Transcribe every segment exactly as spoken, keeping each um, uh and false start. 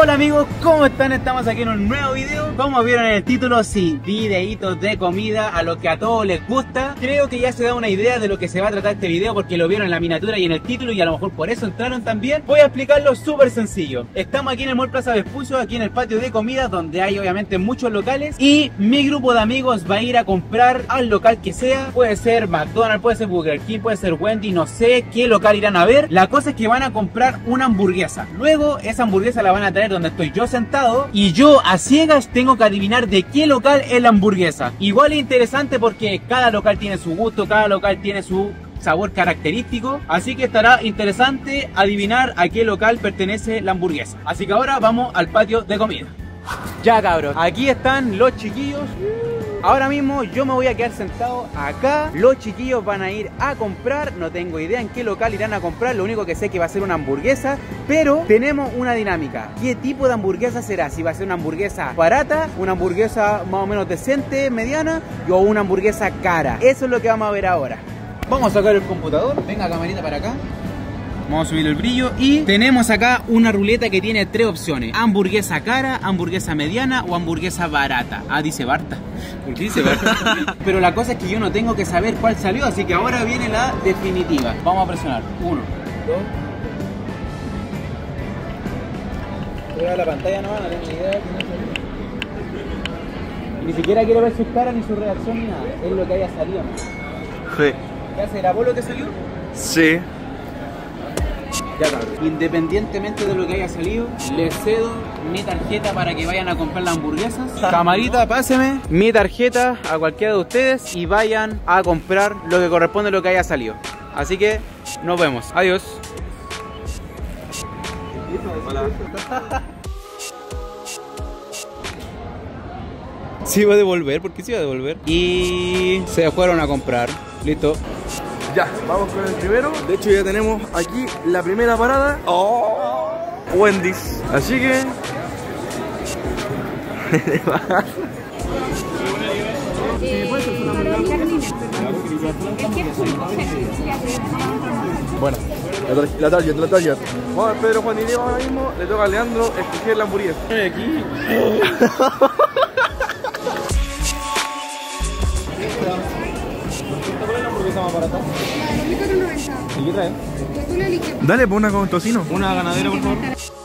Hola amigos, ¿cómo están? Estamos aquí en un nuevo video. Como vieron en el título, sí, videitos de comida, a lo que a todos les gusta. Creo que ya se da una idea de lo que se va a tratar este video porque lo vieron en la miniatura y en el título y a lo mejor por eso entraron también. Voy a explicarlo súper sencillo. Estamos aquí en el Mall Plaza Vespucio, aquí en el patio de comida, donde hay obviamente muchos locales, y mi grupo de amigos va a ir a comprar al local que sea. Puede ser McDonald's, puede ser Burger King, puede ser Wendy, no sé qué local irán a ver. La cosa es que van a comprar una hamburguesa. Luego esa hamburguesa la van a traer donde estoy yo sentado y yo a ciegas tengo que adivinar de qué local es la hamburguesa. Igual es interesante porque cada local tiene su gusto, cada local tiene su sabor característico, así que estará interesante adivinar a qué local pertenece la hamburguesa. Así que ahora vamos al patio de comida. Ya cabros, aquí están los chiquillos. Ahora mismo yo me voy a quedar sentado acá. Los chiquillos van a ir a comprar. No tengo idea en qué local irán a comprar. Lo único que sé es que va a ser una hamburguesa. Pero tenemos una dinámica. ¿Qué tipo de hamburguesa será? Si va a ser una hamburguesa barata, una hamburguesa más o menos decente, mediana, o una hamburguesa cara. Eso es lo que vamos a ver ahora. Vamos a sacar el computador. Venga, camarita para acá. Vamos a subir el brillo y tenemos acá una ruleta que tiene tres opciones: hamburguesa cara, hamburguesa mediana o hamburguesa barata. Ah, dice Barta. ¿Por qué dice Barta? Pero la cosa es que yo no tengo que saber cuál salió, así que ahora viene la definitiva. Vamos a presionar. Uno, dos. Voy a la pantalla, no, no tengo ni idea. Ni siquiera quiero ver sus caras ni su reacción ni nada. Es lo que haya salido. Sí. ¿Qué hace? ¿Era vos lo que salió? Sí. Ya, independientemente de lo que haya salido, les cedo mi tarjeta para que vayan a comprar las hamburguesas. Camarita, páseme mi tarjeta a cualquiera de ustedes y vayan a comprar lo que corresponde a lo que haya salido. Así que nos vemos. Adiós. Hola. ¿Sí va a devolver? ¿Por qué sí va a devolver? Y se fueron a comprar. Listo. Ya, vamos con el primero. De hecho ya tenemos aquí la primera parada. Oh, Wendy's. Así que bueno, la target, la target. Vamos a ver Pedro, Juan y Diego ahora mismo. Le toca a Leandro escoger la hamburguesa. Aquí. ¿Cuál es la hamburguesa más barata? ¿Y qué trae? Dale, pon una con tocino. Una ganadera, por favor.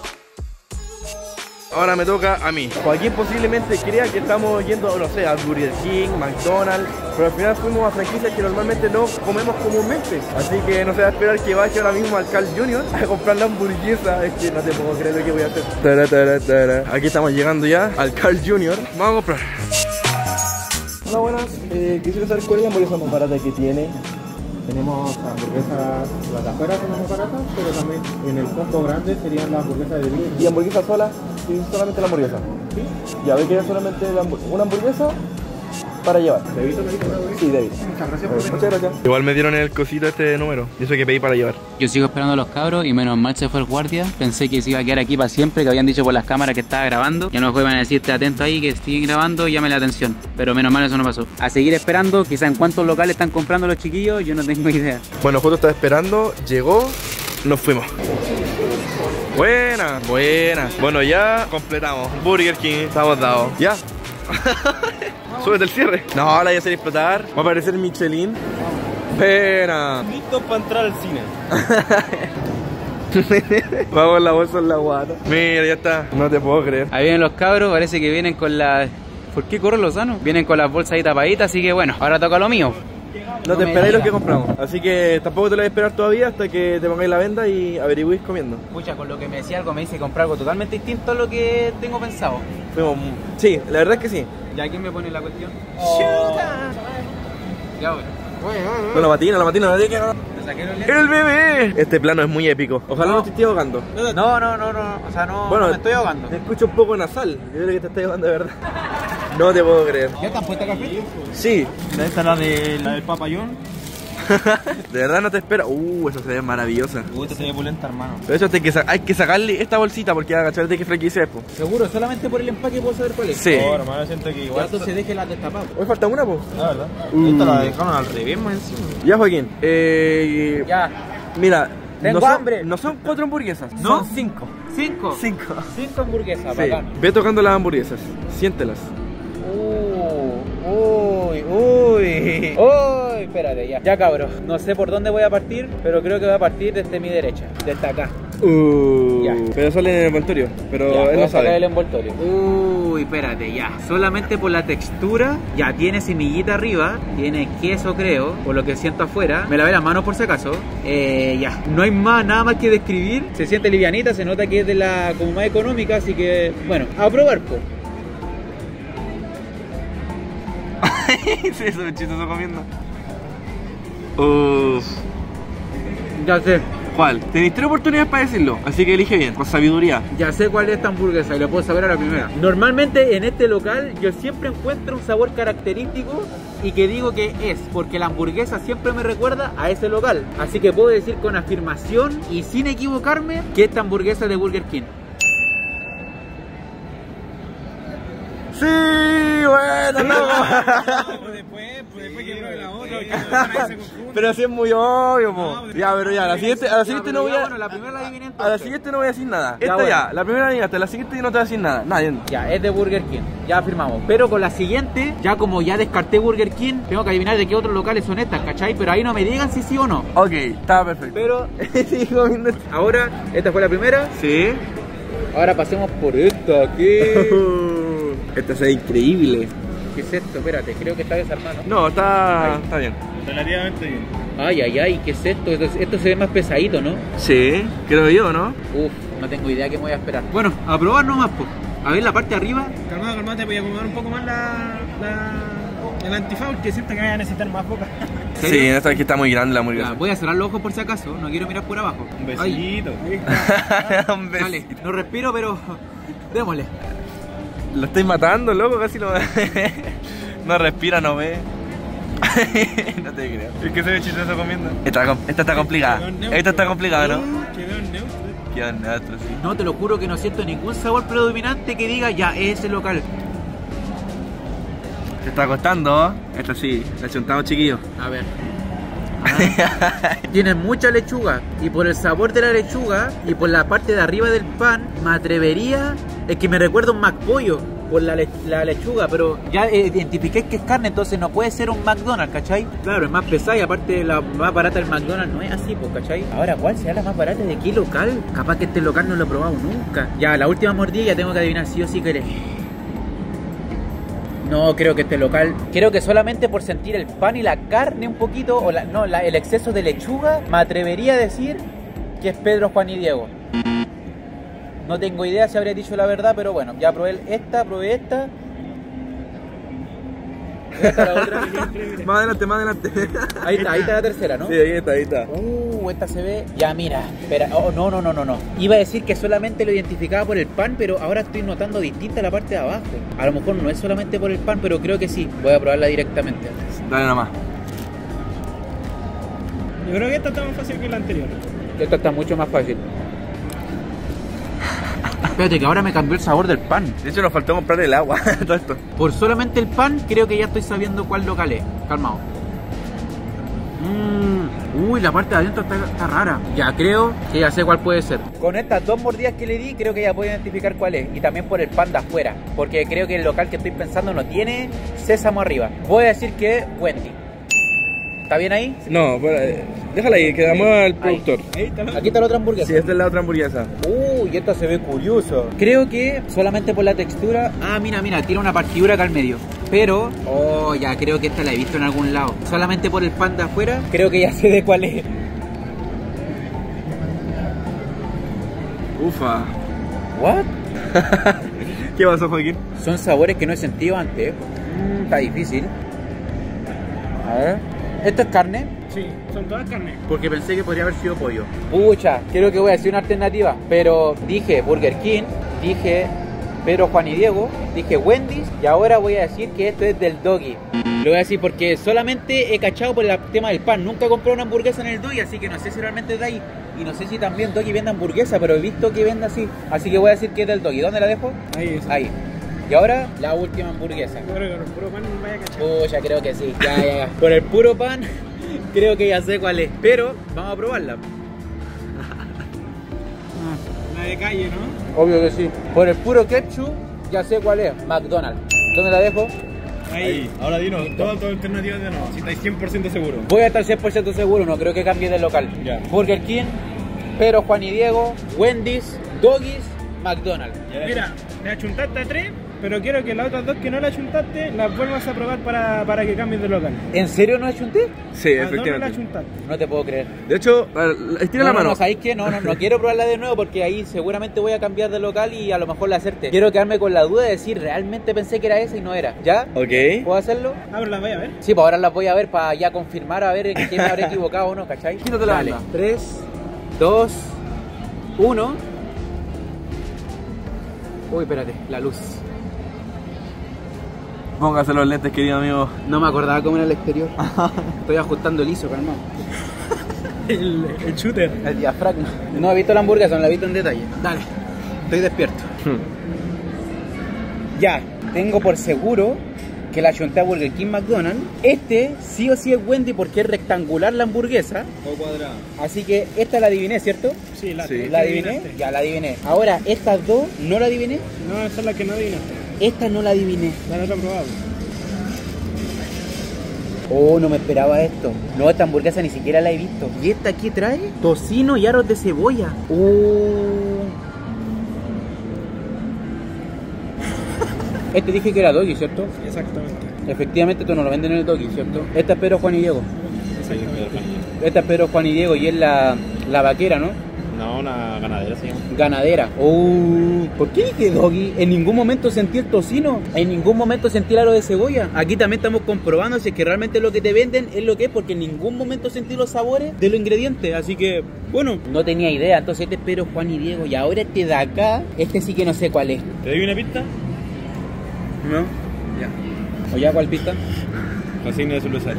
Ahora me toca a mí. Joaquín posiblemente crea que estamos yendo, no sé, a Burger King, McDonald's, pero al final fuimos a franquicias que normalmente no comemos comúnmente. Así que no se va a esperar que vaya ahora mismo al Carl junior a comprar la hamburguesa. Es que no te puedo creer lo que voy a hacer. Tara, tara, tara. Aquí estamos llegando ya al Carl junior. Vamos a comprar. Hola, buenas. Eh, quisiera saber cuál es la hamburguesa más barata que tiene. Tenemos hamburguesas, las de afuera son más baratas, pero también en el combo grande serían las hamburguesas de vidrio. ¿Y hamburguesa sola? Sí, solamente la hamburguesa. ¿Sí? Ya, ve que es solamente la hamburguesa, una hamburguesa para llevar. ¿Debito me dijo? Sí, David. Muchas gracias por Muchas gracias. Igual me dieron el cosito este número, y eso que pedí para llevar. Yo sigo esperando a los cabros y menos mal se fue el guardia. Pensé que se iba a quedar aquí para siempre, que habían dicho por las cámaras que estaba grabando. Ya no me iban a decirte atento ahí, que siguen grabando y llame la atención. Pero menos mal eso no pasó. A seguir esperando, quizá en cuántos locales están comprando los chiquillos, yo no tengo idea. Bueno, justo estaba esperando, llegó, nos fuimos. Buena, buena. Bueno, ya completamos. Burger King, estamos dados. Ya. Súbete el cierre. No, ahora ya se va a explotar. Va a aparecer Michelin. Pena. Listo para entrar al cine. Vamos, la bolsa en la guata. Mira, ya está. No te puedo creer. Ahí vienen los cabros, parece que vienen con la... ¿Por qué corren los sanos? Vienen con las bolsas ahí tapaditas, así que bueno, ahora toca lo mío. No, no te esperáis lo que compramos. Así que tampoco te lo voy a esperar todavía hasta que te pongáis la venda y averigüéis comiendo. Pucha, con lo que me decía algo me dice comprar algo totalmente distinto a lo que tengo pensado. Fuimos... Sí, la verdad es que sí. ¿Ya quién me pone la cuestión? Oh. Ya voy. No, la matina, la matina, la matina. ¡El bebé! Este plano es muy épico. Ojalá no, no te estés ahogando. No, no, no, no. O sea, no, bueno, no me estoy ahogando. Te escucho un poco nasal. Yo creo que te estás ahogando de verdad. No te puedo creer. ¿Ya están puestas café? Sí. Esta es la, de, la del papayón. De verdad no te espero. Uh, eso se ve maravillosa. Uh, esta se ve pulenta, hermano. Pero eso hay que, hay que sacarle esta bolsita porque agacharte de qué franquicia es, po. Seguro, solamente por el empaque puedo saber cuál es. Sí. Oh, hermano, siento que igual. Entonces deje la destapada. Hoy falta una, po. La verdad. Uh. Esta la dejaron al revés, más encima. Ya, Joaquín. Eh. Ya. Mira, Tengo no son, hambre. No son cuatro hamburguesas, ¿No? son cinco. Cinco. Cinco. Cinco hamburguesas, Sí. bacán. Ve tocando las hamburguesas, siéntelas. Uh, uy, uy. Uy, espérate, ya. Ya, cabros. No sé por dónde voy a partir, pero creo que voy a partir desde mi derecha. Desde acá. Uh, Ya. Pero sale en el envoltorio, pero Ya, él voy no a sacar sabe. el envoltorio. Uy, espérate, ya. Solamente por la textura, ya tiene semillita arriba, tiene queso, creo, por lo que siento afuera. Me lavé las manos por si acaso. Eh, ya. No hay más, nada más que describir. Se siente livianita, se nota que es de la como más económica, así que, bueno, a probar, pues. Sí, eso es chistoso comiendo. Uff. Ya sé. ¿Cuál? Tenéis tres oportunidades para decirlo, así que elige bien, con sabiduría. Ya sé cuál es esta hamburguesa y lo puedo saber a la primera. Normalmente en este local yo siempre encuentro un sabor característico y que digo que es porque la hamburguesa siempre me recuerda a ese local. Así que puedo decir con afirmación y sin equivocarme que esta hamburguesa es de Burger King. Sí, bueno, no. Después, pues después que pruebe la otra, porque ahí se confunde. Pero así es muy obvio, po. No, Ya, pero ya, a la siguiente, a la siguiente no voy a. Bueno, la primera la adiviné A la entonces. siguiente no voy a decir nada. Ya, Esta bueno. ya, la primera adivinaste, la siguiente yo no te voy a decir nada. Nadie. Ya, es de Burger King, ya afirmamos. Pero con la siguiente, ya como ya descarté Burger King, tengo que adivinar de qué otros locales son estas, ¿cachai? Pero ahí no me digan si sí o no. Ok, estaba perfecto. Pero Sigue comiendo. ahora, esta fue la primera. Sí. Ahora pasemos por esta, ¿qué? Esta se ve increíble. ¿Qué es esto? Espérate, creo que está desarmado. No, está, está bien. Relativamente bien. Ay, ay, ay, ¿qué es esto? Esto, esto se ve más pesadito, ¿no? Sí, creo yo, ¿no? Uf, no tengo idea qué me voy a esperar. Bueno, a probar nomás, pues. A ver la parte de arriba. Calmado, calmado, te voy a acomodar un poco más la, la, el antifoul, que siento que voy a necesitar más boca. ¿Serio? Sí, esta aquí está muy grande la Ya, hamburguesa. voy a cerrar los ojos por si acaso, no quiero mirar por abajo. Un Ay, besito. Ahí está. Un besito. dale, no respiro, pero démosle. Lo estoy matando, loco, casi lo. No respira, no ve. No te creo. Es que se ve chistoso comiendo. Esta, esta está complicada. Esta está complicada, ¿no? Quedó neutro. Qué neutro, sí. No, te lo juro que no siento ningún sabor predominante que diga ya, es ese local. Te está costando, ¿eh? Esta sí, la chuntamos, chiquillos. A ver. Ah, tiene mucha lechuga y por el sabor de la lechuga y por la parte de arriba del pan me atrevería, es que me recuerda un McPollo por la, le la lechuga, pero ya eh, identifiqué que es carne, entonces no puede ser un McDonald's, ¿cachai? Claro, es más pesada y aparte la más barata del McDonald's no es así, pues, ¿cachai? Ahora, ¿cuál será la más barata de qué local? Capaz que este local no lo he probado nunca. Ya, la última mordida ya tengo que adivinar sí o sí que eres. No, creo que este local, creo que solamente por sentir el pan y la carne un poquito, o la, no, la, el exceso de lechuga, me atrevería a decir que es Pedro, Juan y Diego. No tengo idea si habría dicho la verdad, pero bueno, ya probé esta, probé esta. Esta la otra. Más adelante, más adelante. Ahí está, ahí está la tercera, ¿no? Sí, ahí está, ahí está. Uh, esta se ve. Ya, mira, espera. Oh, no, no, no, no, no. Iba a decir que solamente lo identificaba por el pan, pero ahora estoy notando distinta la parte de abajo. A lo mejor no es solamente por el pan, pero creo que sí. Voy a probarla directamente. Dale nomás. Yo creo que esta está más fácil que la anterior. Esta está mucho más fácil. Espérate, que ahora me cambió el sabor del pan. De hecho, nos faltó comprar el agua, todo esto. Por solamente el pan, creo que ya estoy sabiendo cuál local es. Calmado. Mmm. Uy, la parte de adentro está, está rara. Ya creo que ya sé cuál puede ser. Con estas dos mordidas que le di, creo que ya puedo identificar cuál es. Y también por el pan de afuera. Porque creo que el local que estoy pensando no tiene sésamo arriba. Voy a decir que Wendy. ¿Está bien ahí? No, pero, eh, déjala ahí, que damos al productor. Ahí está. Aquí está la otra hamburguesa. Sí, esta es la otra hamburguesa. Uy, esta se ve curioso. Creo que solamente por la textura. Ah, mira, mira, tiene una partidura acá al medio. Pero, oh, ya creo que esta la he visto en algún lado. Solamente por el pan de afuera, creo que ya sé de cuál es. Ufa. ¿What? ¿Qué pasó, Joaquín? Son sabores que no he sentido antes. Mm, está difícil. A ver. ¿Esto es carne? Sí, son todas carnes. Porque pensé que podría haber sido pollo. Pucha, creo que voy a decir una alternativa. Pero dije Burger King, dije Pedro, Juan y Diego, dije Wendy's y ahora voy a decir que esto es del Doggy. Lo voy a decir porque solamente he cachado por el tema del pan. Nunca compré una hamburguesa en el Doggy, así que no sé si realmente es de ahí. Y no sé si también Doggy vende hamburguesa, pero he visto que vende así. Así que voy a decir que es del Doggy. ¿Dónde la dejo? Ahí es. Ahí. Y ahora, la última hamburguesa. Yo creo que por el puro pan no vaya a cachar. Pucha, creo que sí. Ya, ya, ya. Por el puro pan, creo que ya sé cuál es. Pero vamos a probarla. de calle, ¿no? Obvio que sí. Por el puro ketchup, ya sé cuál es. McDonald's. ¿Dónde la dejo? Ahí. Ahora dinos, Todas tus alternativas de no. Si estáis cien por ciento seguro. Voy a estar cien por ciento seguro, no creo que cambie de local. Ya. Burger King, Pero Juan y Diego, Wendy's, Doggies, McDonald's. Mira, le achuntaste a tres, pero quiero que las otras dos que no le achuntaste las vuelvas a probar para, para que cambien de local. ¿En serio no achunté? Sí, Las dos no le efectivamente. achuntaste. No te puedo creer. De hecho, estira no, la no, mano. No, ¿sabéis qué? No, no, no quiero probarla de nuevo porque ahí seguramente voy a cambiar de local y a lo mejor la hacerte. Quiero quedarme con la duda de decir realmente pensé que era esa y no era. ¿Ya? Ok. ¿Puedo hacerlo? Ah, pero las voy a ver. Sí, pues ahora las voy a ver para ya confirmar a ver en qué me habré equivocado o no, ¿cachai? Quítate la Dale. banda. tres, dos, uno. Uy, espérate, la luz. Póngase los lentes, querido amigo. No me acordaba cómo era el exterior. Estoy ajustando el ISO, calmado. El, el shooter. El diafragma. No he visto la hamburguesa, no la he visto en detalle. Dale, estoy despierto. Ya, tengo por seguro que la achunté a Burger King, McDonald's. Este sí o sí es Wendy porque es rectangular la hamburguesa. O cuadrada. Así que esta la adiviné, ¿cierto? Sí, la, Sí. ¿La adiviné? Ya, la adiviné. Ahora, estas dos no la adiviné. No, esa es la que no adivinaste. Esta no la adiviné. La otra probada. Oh, no me esperaba esto. No, esta hamburguesa ni siquiera la he visto. ¿Y esta qué trae? Tocino y aros de cebolla. Oh. Este dije que era Doggy, ¿cierto? Exactamente. Efectivamente, esto no lo venden en el Doggy, ¿cierto? Esta es Pedro Juan y Diego. Exactamente. Esta es Pedro Juan y Diego y es la, la vaquera, ¿no? No, una ganadera se llama. Ganadera. Oh, ¿por qué dije Doggy? En ningún momento sentí el tocino. En ningún momento sentí el aro de cebolla. Aquí también estamos comprobando si es que realmente lo que te venden es lo que es, porque en ningún momento sentí los sabores de los ingredientes. Así que, bueno, no tenía idea. Entonces este es Pedro Juan y Diego. Y ahora este de acá, este sí que no sé cuál es. ¿Te doy una pista? ¿No? Ya. ¿O ya cuál pista? La signo de su lusario.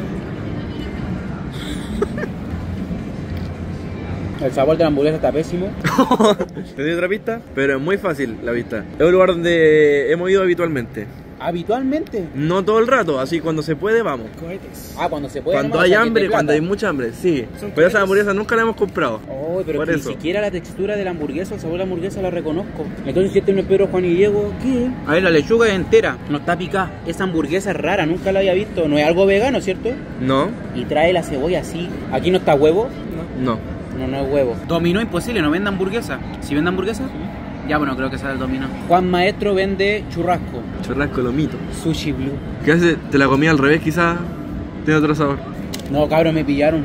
El sabor de la hamburguesa está pésimo. ¿Te doy otra pista? Pero es muy fácil la pista. Es un lugar donde hemos ido habitualmente. Habitualmente. No todo el rato, así cuando se puede, vamos. Cohetes. Ah, cuando se puede. Cuando nomás, hay o sea, que hambre, te cuando hay plata. mucha hambre, sí. Son Pero esa cohetes. hamburguesa nunca la hemos comprado. Oh, pero Por que eso. ni siquiera la textura de la hamburguesa, el sabor de la hamburguesa lo reconozco. Entonces si este no es Pedro Juan y Diego, ¿qué? A ver, la lechuga es entera, no está picada. Esa hamburguesa es rara, nunca la había visto. No es algo vegano, ¿cierto? No, Y trae la cebolla así. Aquí no está huevo. no. No, no es huevo. Dominó imposible, no vende hamburguesa. ¿Sí vende hamburguesa? Ya, bueno, creo que sea el dominó. Juan Maestro vende churrasco. Churrasco lomito. Sushi blue. ¿Qué hace? ¿Te la comí al revés quizás? Tiene otro sabor. No, cabrón, me pillaron.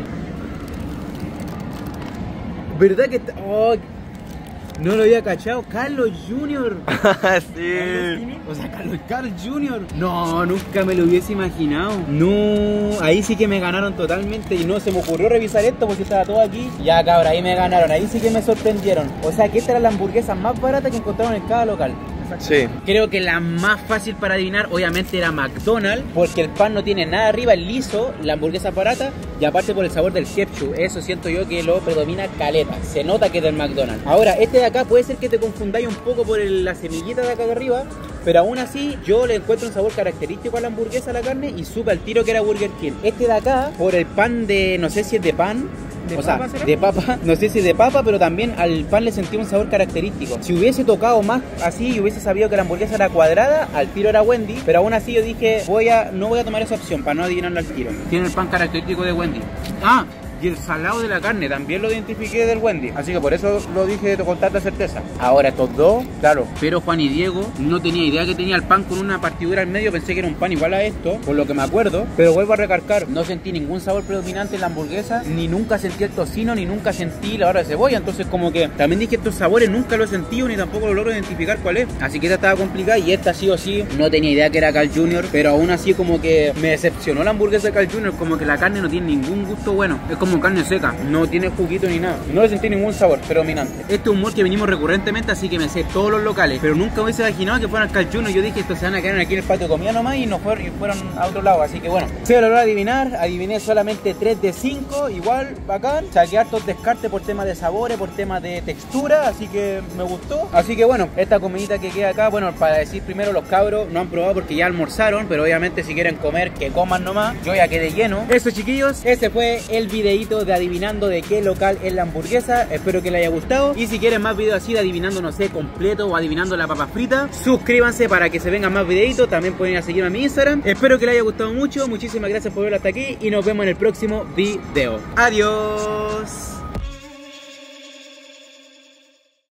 ¿Verdad que está? Oh, no lo había cachado. Carlos junior sí. O sea, Carlos Carl junior No, nunca me lo hubiese imaginado. No, ahí sí que me ganaron totalmente. Y no se me ocurrió revisar esto porque estaba todo aquí. Ya, cabra, ahí me ganaron. Ahí sí que me sorprendieron. O sea, que esta era la hamburguesa más barata que encontraron en cada local. Sí. Creo que la más fácil para adivinar obviamente era McDonald's, porque el pan no tiene nada arriba, es liso, la hamburguesa es barata y aparte por el sabor del ketchup, eso siento yo que lo predomina caleta, se nota que es del McDonald's. Ahora, este de acá puede ser que te confundáis un poco por el- la semillita de acá de arriba, pero aún así yo le encuentro un sabor característico a la hamburguesa, a la carne, y supe al tiro que era Burger King. Este de acá, por el pan de, no sé si es de pan, ¿De o sea, papa será? de papa, no sé si de papa, pero también al pan le sentí un sabor característico. Si hubiese tocado más así y hubiese sabido que la hamburguesa era cuadrada, al tiro era Wendy, pero aún así yo dije, voy a, no voy a tomar esa opción para no adivinarlo al tiro. Tiene el pan característico de Wendy. Ah, y el salado de la carne también lo identifiqué del Wendy, así que por eso lo dije con tanta certeza. Ahora estos dos, claro, pero Juan y Diego no tenía idea que tenía el pan con una partidura al medio, pensé que era un pan igual a esto, por lo que me acuerdo, pero vuelvo a recargar, no sentí ningún sabor predominante en la hamburguesa, ni nunca sentí el tocino, ni nunca sentí la hora de cebolla, entonces como que también dije estos sabores nunca los he sentido, ni tampoco lo logro identificar cuál es, así que esta estaba complicada y esta sí o sí, no tenía idea que era Carl junior, pero aún así como que me decepcionó la hamburguesa de Carl junior, como que la carne no tiene ningún gusto bueno, es como carne seca, no tiene juguito ni nada, no le sentí ningún sabor predominante. Este es un mall que venimos recurrentemente, así que me sé todos los locales, pero nunca me hubiese imaginado que fueran Carl junior, yo dije estos se van a quedar aquí en el patio de comida nomás y no fueron, y fueron a otro lado, así que bueno, se logró adivinar, adiviné solamente tres de cinco, igual bacán, saqué hartos descartes por temas de sabores, por temas de textura, así que me gustó, así que bueno, esta comidita que queda acá, bueno, para decir primero, los cabros no han probado porque ya almorzaron, pero obviamente si quieren comer, que coman nomás, yo ya quedé lleno. Eso, chiquillos, ese fue el videíto videito de adivinando de qué local es la hamburguesa. Espero que les haya gustado. Y si quieren más videos así de adivinando, no sé, completo o adivinando la papa frita, suscríbanse para que se vengan más videitos. También pueden ir a seguirme a mi Instagram. Espero que les haya gustado mucho. Muchísimas gracias por verlo hasta aquí y nos vemos en el próximo video. Adiós.